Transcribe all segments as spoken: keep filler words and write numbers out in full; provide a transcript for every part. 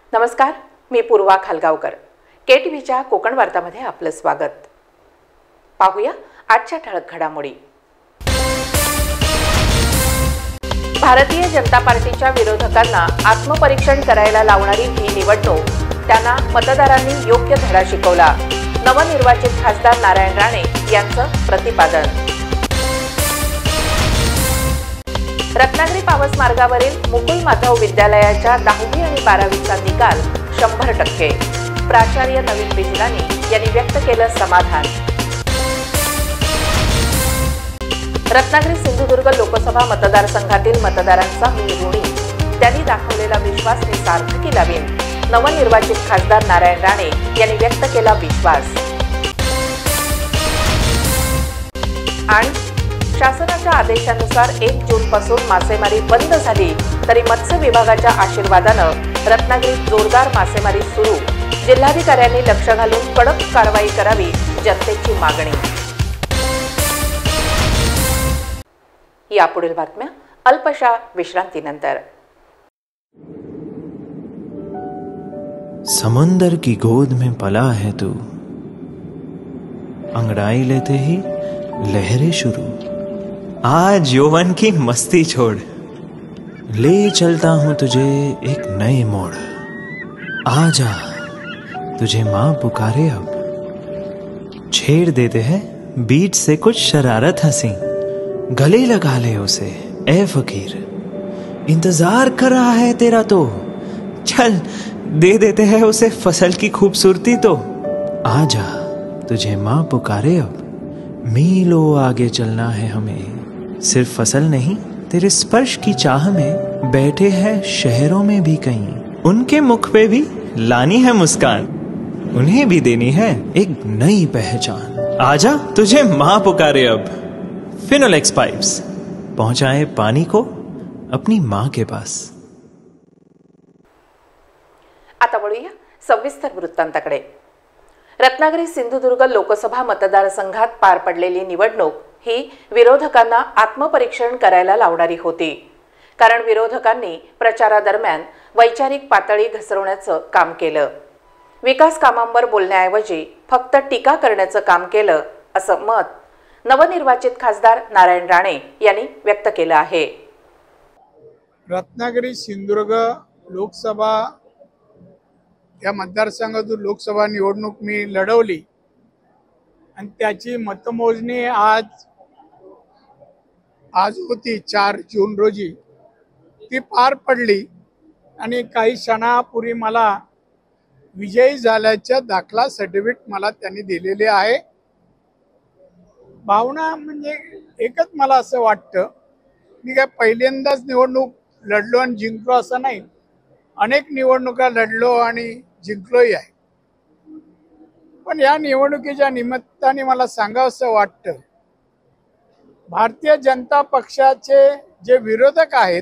नमस्कार, मी पूर्वा खालगावकर. केटीव्हीच्या कोकण वार्तामध्ये आपलं स्वागत. पाहूया आजच्या ठळक घडामोडी. भारतीय जनता पार्टीच्या विरोधकांना आत्मपरीक्षण करायला लावणारी ही निवडणूक त्यांना मतदारांनी योग्य धडा शिकवला. नवनिर्वाचित खासदार नारायण राणे यांचं प्रतिपादन. रत्नागिरी पावस मार्गावरील मुकुल माधव विद्यालयाच्या दहावी आणि बारावीचा निकाल शंभर टक्के. प्राचार्य नवीन बिजलानी यांनी व्यक्त केलं समाधान. रत्नागिरी सिंधुदुर्ग लोकसभा मतदारसंघातील मतदारांचा मी ऋणी, त्यांनी दाखवलेला विश्वास मी सार्थकी लावीन. नवनिर्वाचित खासदार नारायण राणे यांनी व्यक्त केला विश्वास. आणि शासनाच्या आदेशानुसार एक जून पासून मासेमारी बंद झाली तरी मत्स्य विभागाच्या आशीर्वादानं रत्नागिरीत जोरदार मासेमारी सुरू. जिल्हाधिकाऱ्यांनी लक्ष घालून कडक कारवाई करावी, जनतेची मागणी. यापुढील बातम्या अल्पशा विश्रांतीनंतर. समुंदर की गोद में पला है तू, अंगड़ाई लेते ही लहरें शुरू. आज यौवन की मस्ती छोड़, ले चलता हूं तुझे एक नए मोड़. आजा तुझे मां पुकारे अब, छेड़ देते हैं बीच से कुछ शरारत हंसी. गले लगा ले उसे ए फकीर, इंतजार कर रहा है तेरा तो. चल दे देते हैं उसे फसल की खूबसूरती तो. आजा तुझे मां पुकारे अब, मीलों आगे चलना है हमें. सिर्फ फसल नहीं, तेरे स्पर्श की चाह में बैठे हैं शहरों में भी कहीं. उनके मुख पे भी लानी है मुस्कान, उन्हें भी देनी है एक नई पहचान. आजा तुझे मां पुकारे अब. फिनोलेक्स पाइप्स पहुंचाए पानी को अपनी मां के पास. आता वळूया सविस्तर वृत्तांताकडे. रत्नागिरी सिंधुदुर्ग लोकसभा मतदारसंघात पार पडलेली निवडणूक ही विरोधकांना आत्मपरीक्षण करायला लावणारी होती. कारण विरोधकांनी प्रचारादरम्यान वैचारिक पातळी घसरवण्याचं काम केलं. विकास कामांवर बोलण्याऐवजी फक्त टीका करण्याचं काम केलं, असं मत नवनिर्वाचित खासदार नारायण राणे यांनी व्यक्त केलं आहे. रत्नागिरी सिंधुदुर्ग लोकसभा या मतदारसंघातून लोकसभा निवडणूक मी लढवली आणि त्याची मतमोजणी आज आज होती चार जून रोजी. ती पार पडली आणि काही क्षणापूर्वी मला विजयी झाल्याच्या दाखला सर्टिफिकेट मला त्यांनी दिलेले आहे. भावना म्हणजे एकच, मला असं वाटतं मी काय पहिल्यांदाच निवडणूक लढलो आणि जिंकलो असं नाही. अनेक निवडणुका लढलो आणि जिंकलोही आहे. पण या निवडणुकीच्या निमित्ताने मला सांगावंसं वाटतं, भारतीय जनता पक्षाचे जे विरोधक आहेत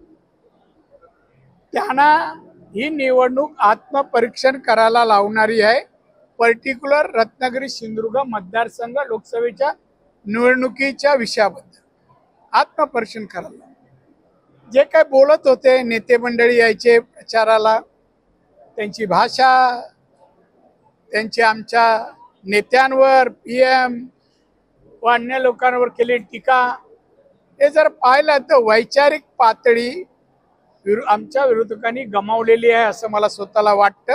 त्यांना ही निवडणूक आत्मपरीक्षण करायला लावणारी आहे. पर्टिक्युलर रत्नागिरी सिंधुदुर्ग मतदारसंघ लोकसभेच्या निवडणुकीच्या विषयाबद्दल आत्मपरीक्षण करायला. जे काय बोलत होते नेते मंडळी यायचे प्रचाराला, त्यांची भाषा, त्यांची आमच्या नेत्यांवर, पी एम व अन्य लोकांवर केलेली टीका, हे जर पाहिलं तर वैचारिक पातळी विरो आमच्या विरोधकांनी गमावलेली आहे असं मला स्वतःला वाटतं.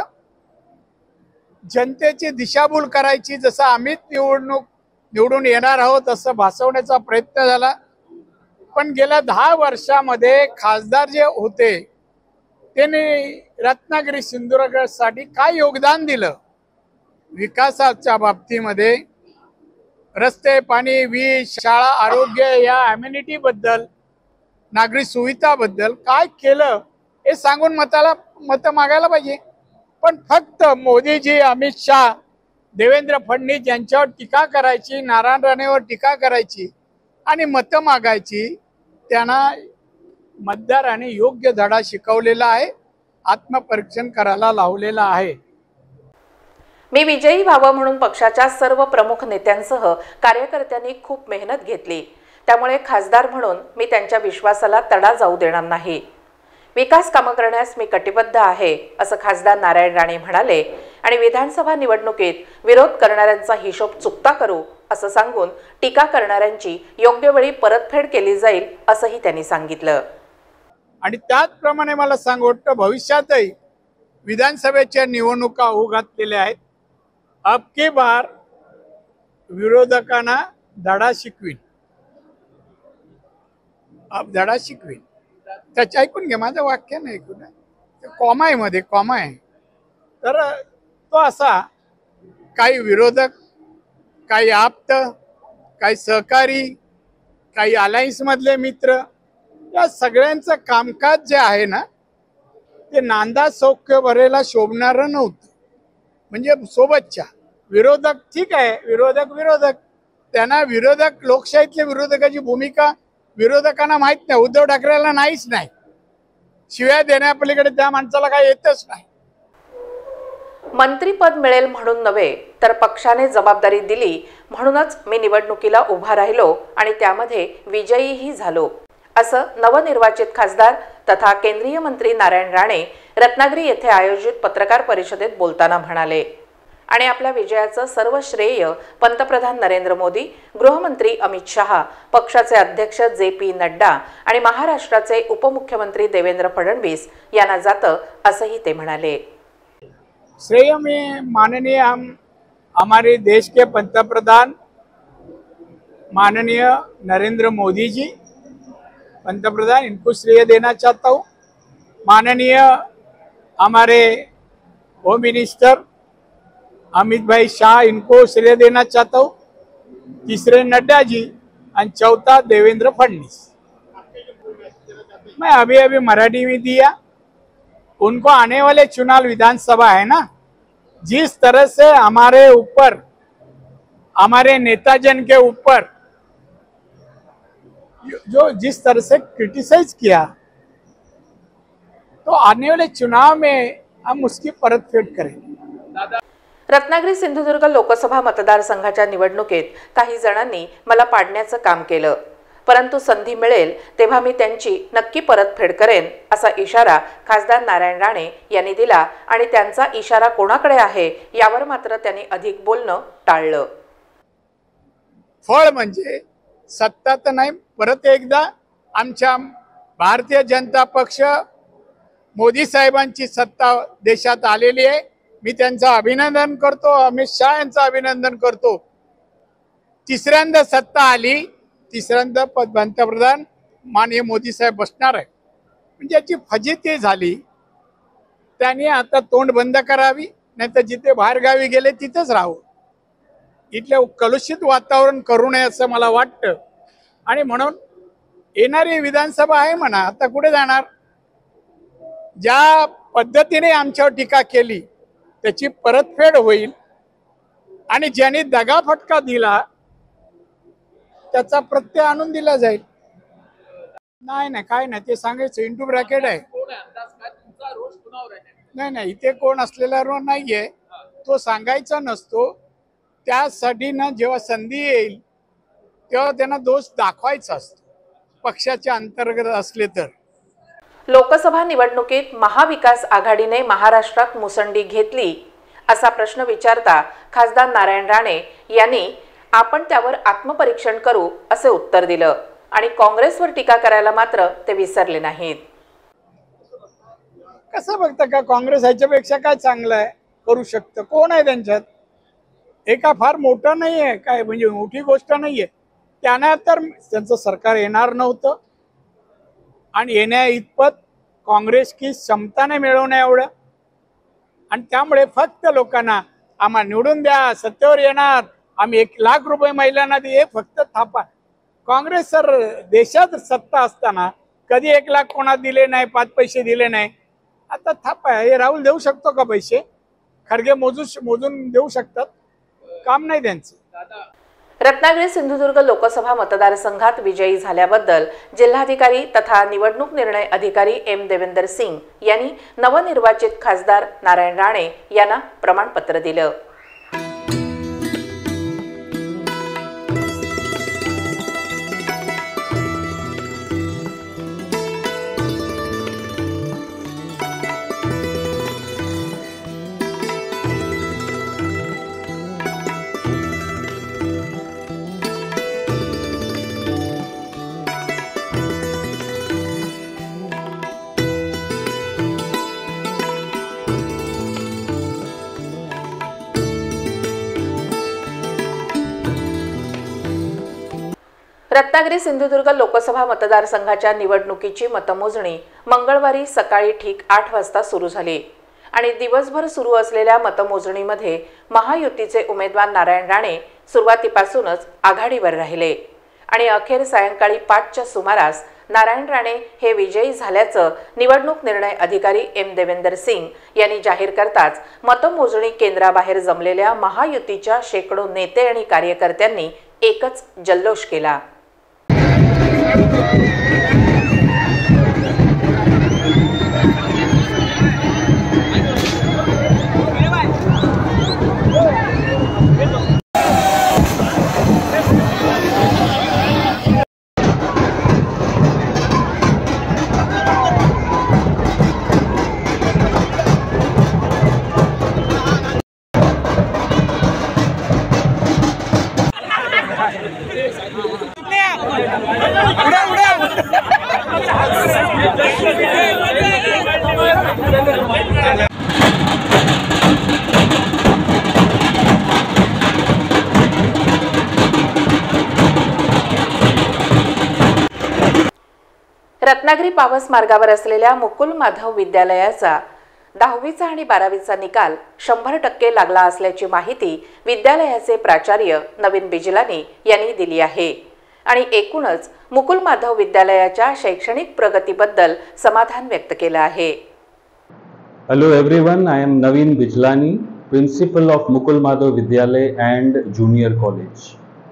जनतेची दिशाभूल करायची, जसं आम्हीच निवडणूक निवडून येणार आहोत असं भासवण्याचा प्रयत्न झाला. पण गेल्या दहा वर्षामध्ये खासदार जे होते त्यांनी रत्नागिरी सिंधुदुर्गसाठी काय योगदान दिलं विकासाच्या बाबतीमध्ये, रस्ते, पाणी, वीज, शाळा, आरोग्य या अम्युनिटी बद्दल, नागरी सुविधाबद्दल काय केलं हे सांगून मताला मत मागायला पाहिजे. पण फक्त मोदीजी, अमित शाह, देवेंद्र फडणवीस यांच्यावर टीका करायची, नारायण राणेवर टीका करायची आणि मत मागायची. त्यांना मतदारांनी योग्य धडा शिकवलेला आहे, आत्मपरीक्षण करायला लावलेला आहे. मी विजयी व्हावं म्हणून पक्षाच्या सर्व प्रमुख नेत्यांसह कार्यकर्त्यांनी खूप मेहनत घेतली. त्यामुळे खासदार म्हणून मी त्यांच्या विश्वासाला तडा जाऊ देणार नाही. विकास कामं करण्यास मी कटिबद्ध आहे असं खासदार नारायण राणे म्हणाले आणि विधानसभा निवडणुकीत विरोध करणाऱ्यांचा हिशोब चुकता करू असं सांगून टीका करणाऱ्यांची योग्य वेळी परतफेड केली जाईल असंही त्यांनी सांगितलं. आणि त्याचप्रमाणे मला सांगू वाटतं भविष्यातही विधानसभेच्या निवडणुका होऊ घातलेल्या आहेत. अबकी बार विरोधकांना धडा शिकवीन अब धडा शिकवीन त्याच्या ऐकून घे माझं वाक्य नाही ऐकून कॉमा आहे मध्ये कॉमा आहे. तर तो असा काही विरोधक काही आप्त काही सहकारी काही अलायन्स मधले मित्र या सगळ्यांचं कामकाज जे आहे ना ते नांदा सौख्य भरेला शोभणारं नव्हतं. म्हणजे सोबतच्या विरोधक ठीक आहे विरोधक विरोधक त्यांना विरोधक लोकशाहीतल्या विरोधकाची भूमिका विरोधकांना माहित नाही. उद्धव ठाकरेला नाहीच नाही. शिव्या देण्यापलीकडे त्या माणसाला काय येतच नाही. मंत्रीपद मिळेल म्हणून नव्हे तर पक्षाने जबाबदारी दिली म्हणूनच मी निवडणुकीला उभा राहिलो आणि त्यामध्ये विजयीही झालो असं नवनिर्वाचित खासदार तथा केंद्रीय मंत्री नारायण राणे रत्नागिरी येथे आयोजित पत्रकार परिषदेत बोलताना म्हणाले. आणि आपल्या विजयाचं सर्व श्रेय पंतप्रधान नरेंद्र मोदी, गृहमंत्री अमित शहा, पक्षाचे अध्यक्ष जे पी नड्डा आणि महाराष्ट्राचे उपमुख्यमंत्री देवेंद्र फडणवीस यांना जातं असंही ते म्हणाले. श्रेय में माननीय हम हमारे देश के पंतप्रधान माननीय नरेंद्र मोदी जी पंतप्रधान इनको श्रेय देना चाहता हूँ. माननीय हमारे होम मिनिस्टर अमित भाई शाह इनको श्रेय देना चाहता हूँ. तीसरे नड्डा जी और चौथा देवेंद्र फडणवीस. मैं अभी अभी मराठी में दिया. उनको आने वाले चुनाव विधानसभा है ना, जिस तरह से हमारे ऊपर हमारे नेताजन के ऊपर जो जिस तरह से क्रिटिसाइज किया तो आने वाले चुनाव में हम उसकी परतफेड करेंगे. रत्नागिरी सिंधुदुर्ग लोकसभा मतदारसंघाच्या निवडणुकीत काही जणांनी मला पाडण्याचं काम केलं, परंतु संधी मिळेल तेव्हा मी त्यांची नक्की परतफेड करेन असा इशारा खासदार नारायण राणे यांनी दिला आणि त्यांचा इशारा कोणाकडे आहे यावर मात्र त्यांनी अधिक बोलणं टाळलं. फळ म्हणजे सत्ता तर नाही. परत एकदा आमच्या भारतीय जनता पक्ष मोदी साहेबांची सत्ता देशात आलेली आहे. मी त्यांचं अभिनंदन करतो. अमित शहा यांचं अभिनंदन करतो. तिसऱ्यांदा सत्ता आली, तिसऱ्यांदा पंतप्रधान माननीय मोदी साहेब बसणार आहे. म्हणजे याची फजिती झाली. त्यांनी आता तोंड बंद करावी, नाही तर जिथे बाहेर गावी गेले तिथेच राहावं. इथले कलुषित वातावरण करू नये असं मला वाटतं. आणि म्हणून येणारी विधानसभा आहे म्हणा, आता कुठे जाणार. ज्या पद्धतीने आमच्यावर टीका केली त्याची परतफेड होईल आणि ज्यांनी दगाफटका दिला त्याचा प्रत्यय आणून दिला जाईल. नाही नाही काय नाही ते सांगायचं. इंटू ब्रॅकेट आहे. नाही नाही इथे कोण असलेला रोज नाहीये, तो सांगायचा नसतो. त्यासाठी ना जेव्हा संधी येईल तेव्हा त्यांना दोष दाखवायचा असतो, पक्षाच्या अंतर्गत असले तर. लोकसभा निवडणुकीत महाविकास आघाडीने महाराष्ट्रात मुसंडी घेतली असा प्रश्न विचारता खासदार नारायण राणे यांनी आपण त्यावर आत्मपरीक्षण करू असे उत्तर दिलं आणि काँग्रेसवर टीका करायला मात्र ते विसरले नाहीत. कसं बघता का काँग्रेस ह्याच्यापेक्षा काय चांगलं आहे करू शकतं. कोण आहे त्यांच्यात. एका फार मोठं नाही आहे काय, म्हणजे मोठी गोष्ट नाहीये. त्यांना तर त्यांचं सरकार येणार नव्हतं आणि येण्या इतपत काँग्रेस की क्षमता नाही मिळवण्या एवढं. आणि त्यामुळे फक्त लोकांना आम्हाला निवडून द्या, सत्तेवर येणार, आम्ही एक लाख रुपये महिलांना दे, फक्त थापा. काँग्रेस सर देशात सत्ता असताना कधी एक लाख कोणा दिले नाही, पाच पैसे दिले नाही. आता थापा. हे राहुल देऊ शकतो का पैसे? खरगे मोजू मोजून देऊ शकतात, काम नाही त्यांचं. रत्नागिरी सिंधुदुर्ग लोकसभा मतदारसंघात विजयी झाल्याबद्दल जिल्हाधिकारी तथा निवडणूक निर्णय अधिकारी एम देवेंदर सिंग यांनी नवनिर्वाचित खासदार नारायण राणे यांना प्रमाणपत्र दिलं. रत्नागिरी सिंधुदुर्ग लोकसभा मतदारसंघाच्या निवडणुकीची मतमोजणी मंगळवारी सकाळी ठीक आठ वाजता सुरू झाली आणि दिवसभर सुरू असलेल्या मतमोजणीमध्ये महायुतीचे उमेदवार नारायण राणे सुरुवातीपासूनच आघाडीवर राहिले आणि अखेर सायंकाळी पाचच्या सुमारास नारायण राणे हे विजयी झाल्याचं निवडणूक निर्णय अधिकारी एम देवेंदर सिंग यांनी जाहीर करताच मतमोजणी केंद्राबाहेर जमलेल्या महायुतीच्या शेकडो नेते आणि कार्यकर्त्यांनी एकच जल्लोष केला। रत्नागिरी पावस मार्गावर असलेल्या मुकुल माधव विद्यालयाचा दहावीचा आणि बारावीचा निकाल शंभर टक्के लागला असल्याची माहिती विद्यालयाचे प्राचार्य नवीन बिजलानी यांनी दिली आहे आणि एकूणच मुकुल माधव विद्यालयाच्या शैक्षणिक प्रगतीबद्दल समाधान व्यक्त केलं आहे। Hello everyone, I am Naveen Bijlani, Principal of Mukul Madhav Vidyalay and Junior College.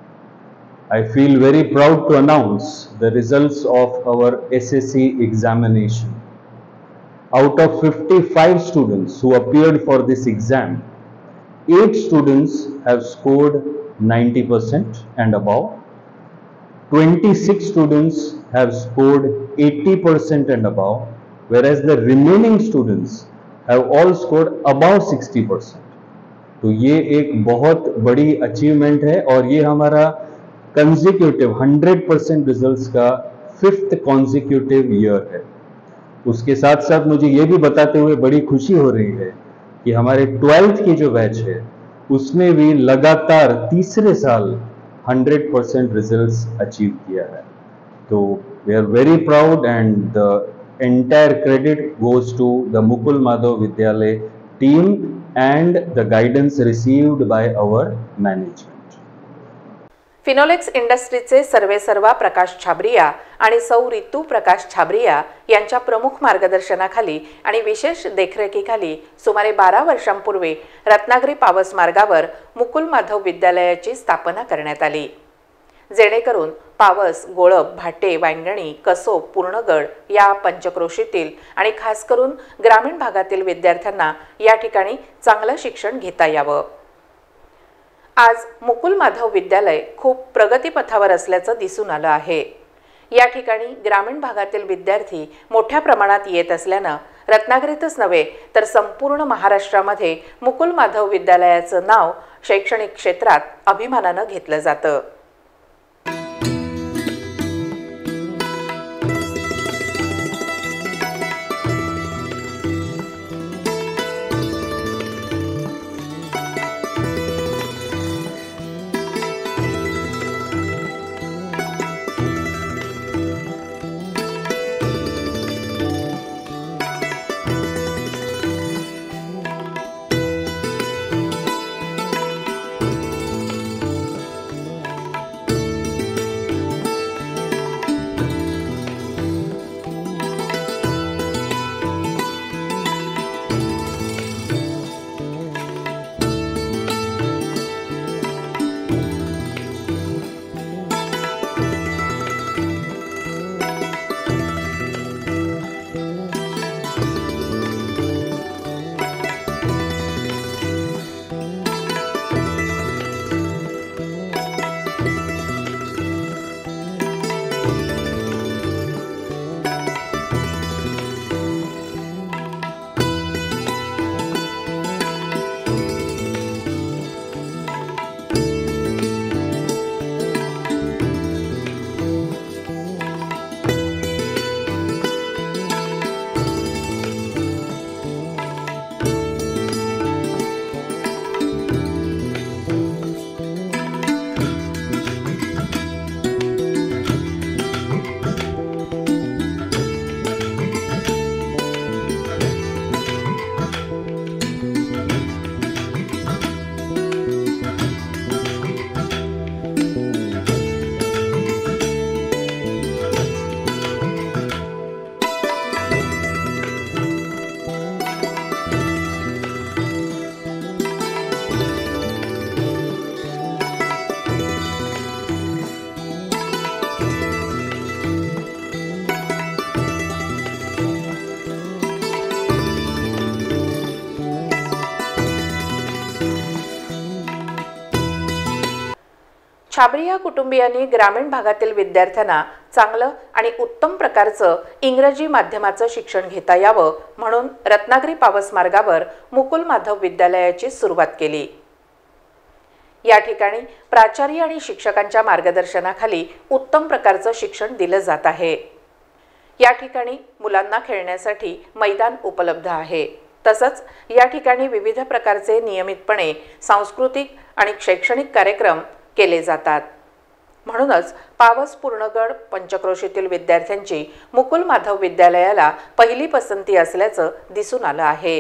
I feel very proud to announce the results of our S S C examination. Out of fifty-five students who appeared for this exam, eight students have scored ninety percent and above. twenty-six students have scored eighty percent and above, whereas the remaining students have all scored above sixty percent. तो ये एक बहुत बड़ी achievement है और ये हमारा consecutive hundred percent results का फिफ्थ कॉन्जिक्यूटिव ईयर है। उसके साथ साथ मुझे ये भी बताते हुए बड़ी खुशी हो रही है कि हमारे ट्वेल्थ की जो बैच है उसमें भी लगातार तीसरे साल हंड्रेड परसेंट रिजल्ट्स अचीव किया है। तो we are very proud and the entire credit goes to the Mukul Madhav Vidyalaya team and the guidance received by our management. Finolex इंडस्ट्रीचे सर्वेसर्वा प्रकाश छाबरिया आणि सौ रितू प्रकाश छाबरिया यांच्या प्रमुख मार्गदर्शनाखाली आणि विशेष देखरेखीखाली सुमारे बारा वर्षांपूर्वी रत्नागिरी पावस मार्गावर मुकुल माधव विद्यालयाची स्थापना करण्यात आली, जेणेकरून पावस, गोळप, भाटे, वांगणी, कसोब, पूर्णगड या पंचक्रोशीतील आणि खास करून ग्रामीण भागातील विद्यार्थ्यांना या ठिकाणी चांगलं शिक्षण घेता यावं। आज मुकुल माधव विद्यालय खूप प्रगतीपथावर असल्याचं दिसून आलं आहे। या ठिकाणी ग्रामीण भागातील विद्यार्थी मोठ्या प्रमाणात येत असल्यानं रत्नागिरीतच नव्हे तर संपूर्ण महाराष्ट्रामध्ये मुकुल माधव विद्यालयाचं नाव शैक्षणिक क्षेत्रात अभिमानानं घेतलं जातं। छाबरिया कुटुंबियांनी ग्रामीण भागातील विद्यार्थ्यांना चांगलं आणि उत्तम प्रकारचं इंग्रजी माध्यमाचं शिक्षण घेता यावं म्हणून रत्नागिरी पावस मार्गावर मुकुल माधव विद्यालयाची सुरुवात केली। या ठिकाणी प्राचार्य आणि शिक्षकांच्या मार्गदर्शनाखाली उत्तम प्रकारचं शिक्षण दिलं जात आहे। या ठिकाणी मुलांना खेळण्यासाठी मैदान उपलब्ध आहे। तसंच या ठिकाणी विविध प्रकारचे नियमितपणे सांस्कृतिक आणि शैक्षणिक कार्यक्रम केले जातात। म्हणूनच पावस पूर्णगड पंचक्रोशीतील विद्यार्थ्यांची मुकुल माधव विद्यालयाला पहिली पसंती असल्याचं दिसून आलं आहे।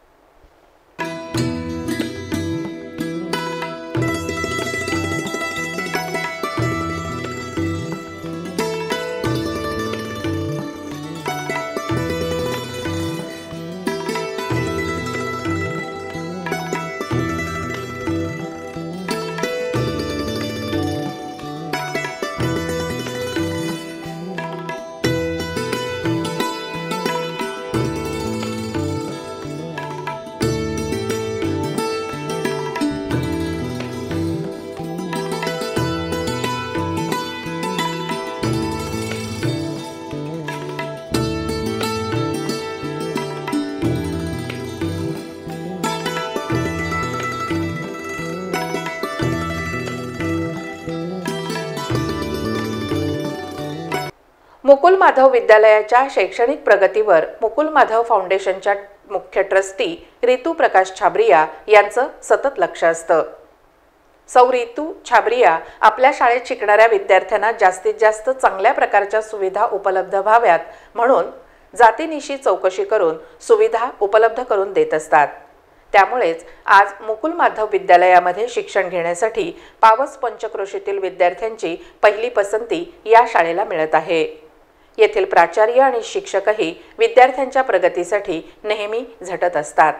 मुकुल माधव विद्यालयाच्या शैक्षणिक प्रगतीवर मुकुल माधव फाउंडेशनच्या मुख्य ट्रस्टी रितू प्रकाश छाबरिया यांचं सतत लक्ष असतं। सौ रितू छाबरिया आपल्या शाळेत शिकणाऱ्या विद्यार्थ्यांना जास्तीत जास्त चांगल्या प्रकारच्या सुविधा उपलब्ध व्हाव्यात म्हणून जातीनिशी चौकशी करून सुविधा उपलब्ध करून देत असतात। त्यामुळेच आज मुकुल माधव विद्यालयामध्ये शिक्षण घेण्यासाठी पावस पंचक्रोशीतील विद्यार्थ्यांची पहिली पसंती या शाळेला मिळत आहे। येथील प्राचार्य आणि शिक्षकही विद्यार्थ्यांच्या प्रगतीसाठी नेहमी झटत असतात।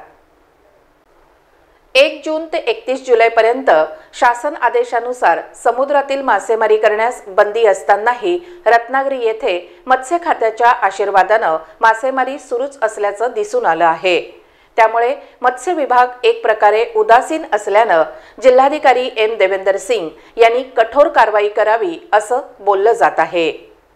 एक जून ते एकतीस जुलैपर्यंत शासन आदेशानुसार समुद्रातील मासेमारी करण्यास बंदी असतानाही रत्नागिरी येथे मत्स्य खात्याच्या आशीर्वादानं मासेमारी सुरूच असल्याचं दिसून आलं आहे। त्यामुळे मत्स्य विभाग एक प्रकारे उदासीन असल्यानं जिल्हाधिकारी एम देवेंदर सिंग यांनी कठोर कारवाई करावी असं बोललं जात आहे।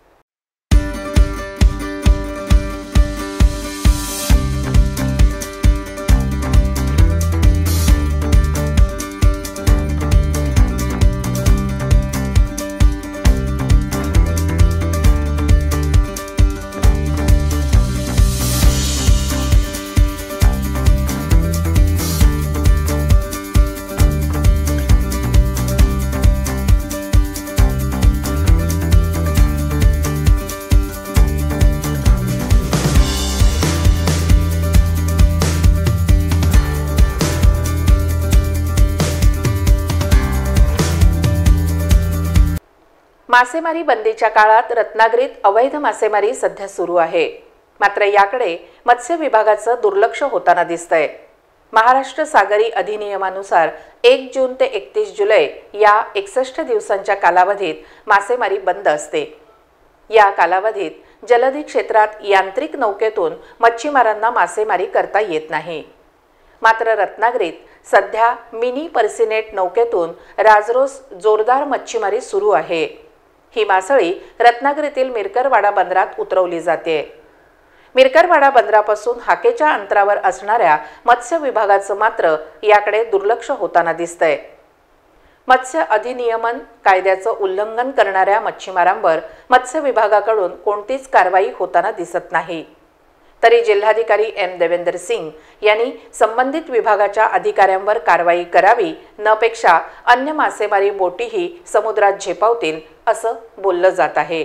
मासेमारी बंदीच्या काळात रत्नागिरीत अवैध मासेमारी सध्या सुरू आहे। मात्र याकडे मत्स्य विभागाचं दुर्लक्ष होताना दिसतंय। महाराष्ट्र सागरी अधिनियमानुसार एक जून ते एकतीस जुलै या एकसष्ट दिवसांच्या कालावधीत मासेमारी बंद असते। या कालावधीत जलधी क्षेत्रात यांत्रिक नौकेतून मच्छीमारांना मासेमारी करता येत नाही। मात्र रत्नागिरीत सध्या मिनी पर्सिनेट नौकेतून राजरोस जोरदार मच्छीमारी सुरू आहे। ही मासळी रत्नागिरीतील मिरकरवाडा बंदरात उतरवली जाते। मिरकरवाडा बंदरापासून हाकेच्या अंतरावर असणाऱ्या मत्स्य विभागाचं मात्र याकडे दुर्लक्ष होताना दिसतंय। मत्स्य अधिनियमन कायद्याचं उल्लंघन करणाऱ्या मच्छीमारांवर मत्स्य विभागाकडून कोणतीच कारवाई होताना दिसत नाही। तरी जिल्हाधिकारी एम देवेंदर सिंग यांनी संबंधित विभागाच्या अधिकाऱ्यांवर कारवाई करावी नपेक्षा अन्य मासेमारी बोटीही समुद्रात झेपावतील असं बोललं जात आहे।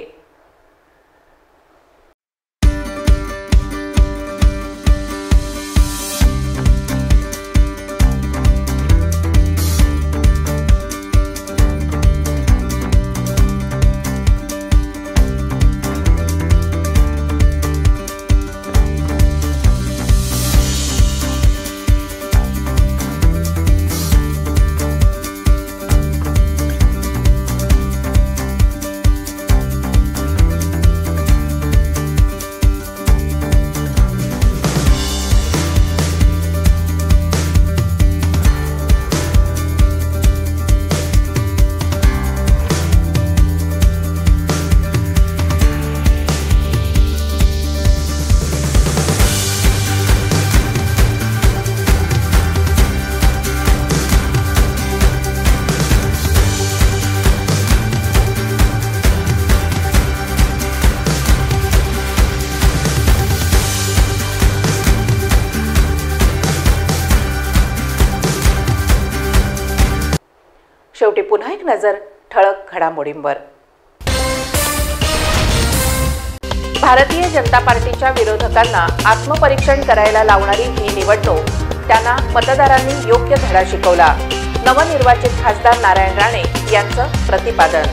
एक नजर ठळक घडामोडींवर। भारतीय जनता पार्टीच्या विरोधकांना आत्मपरीक्षण करायला लावणारी ही निवडणूक त्यांना मतदारांनी योग्य धडा शिकवला, नवनिर्वाचित खासदार नारायण राणे यांचं प्रतिपादन।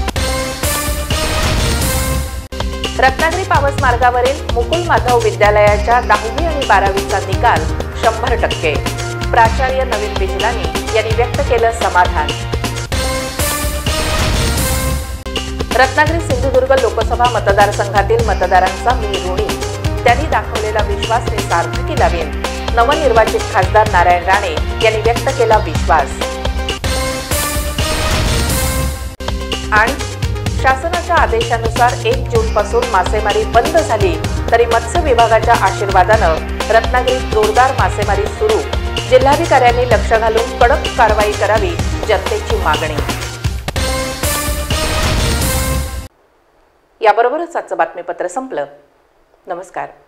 रत्नागिरी पावस मार्गावरील मुकुल माधव विद्यालयाच्या दहावी आणि बारावीचा निकाल शंभर टक्के, प्राचार्य नवीन बिजलानी यांनी व्यक्त केलं समाधान। रत्नागिरी सिंधुदुर्ग लोकसभा मतदारसंघातील मतदारांचा मी ऋणी, त्यांनी दाखवलेला विश्वास मी सार्थकी लावेन, नवनिर्वाचित खासदार नारायण राणे यांनी व्यक्त केला विश्वास। आणि शासनाच्या आदेशानुसार एक जून पासून मासेमारी बंद झाली तरी मत्स्य विभागाच्या आशीर्वादानं रत्नागिरीत जोरदार मासेमारी सुरू, जिल्हाधिकाऱ्यांनी लक्ष घालून कडक कारवाई करावी, जनतेची मागणी। याबरोबरच आजचं बातमीपत्र संपलं। नमस्कार।